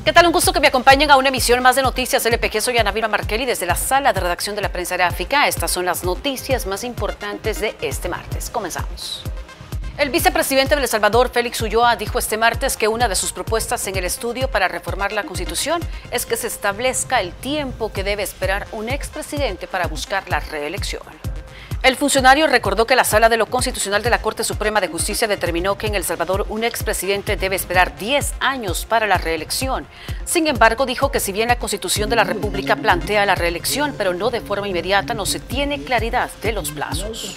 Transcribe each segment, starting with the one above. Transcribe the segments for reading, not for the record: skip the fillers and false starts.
¿Qué tal? Un gusto que me acompañen a una emisión más de Noticias LPG. Soy Ana Vilma Markelly desde la sala de redacción de la prensa gráfica. Estas son las noticias más importantes de este martes. Comenzamos. El vicepresidente de El Salvador, Félix Ulloa, dijo este martes que una de sus propuestas en el estudio para reformar la Constitución es que se establezca el tiempo que debe esperar un expresidente para buscar la reelección. El funcionario recordó que la Sala de lo Constitucional de la Corte Suprema de Justicia determinó que en El Salvador un expresidente debe esperar 10 años para la reelección. Sin embargo, dijo que si bien la Constitución de la República plantea la reelección, pero no de forma inmediata, no se tiene claridad de los plazos.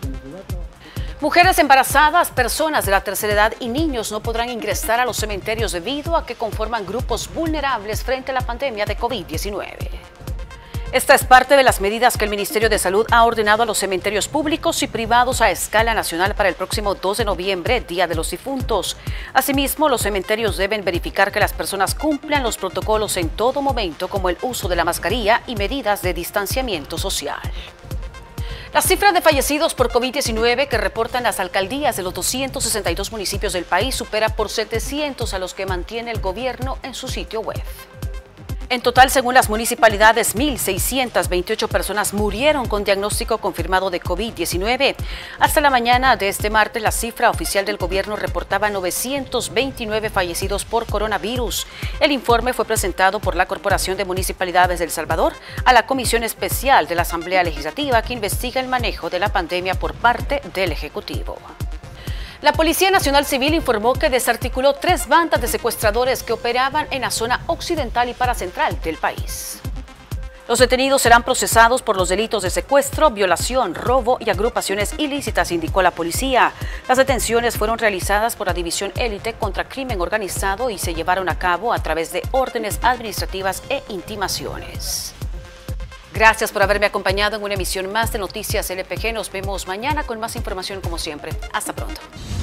Mujeres embarazadas, personas de la tercera edad y niños no podrán ingresar a los cementerios debido a que conforman grupos vulnerables frente a la pandemia de COVID-19. Esta es parte de las medidas que el Ministerio de Salud ha ordenado a los cementerios públicos y privados a escala nacional para el próximo 2 de noviembre, Día de los Difuntos. Asimismo, los cementerios deben verificar que las personas cumplan los protocolos en todo momento, como el uso de la mascarilla y medidas de distanciamiento social. La cifra de fallecidos por COVID-19 que reportan las alcaldías de los 262 municipios del país supera por 700 a los que mantiene el gobierno en su sitio web. En total, según las municipalidades, 1.628 personas murieron con diagnóstico confirmado de COVID-19. Hasta la mañana de este martes, la cifra oficial del gobierno reportaba 929 fallecidos por coronavirus. El informe fue presentado por la Corporación de Municipalidades de El Salvador a la Comisión Especial de la Asamblea Legislativa que investiga el manejo de la pandemia por parte del Ejecutivo. La Policía Nacional Civil informó que desarticuló 3 bandas de secuestradores que operaban en la zona occidental y paracentral del país. Los detenidos serán procesados por los delitos de secuestro, violación, robo y agrupaciones ilícitas, indicó la policía. Las detenciones fueron realizadas por la División Élite contra Crimen Organizado y se llevaron a cabo a través de órdenes administrativas e intimaciones. Gracias por haberme acompañado en una emisión más de Noticias LPG. Nos vemos mañana con más información como siempre. Hasta pronto.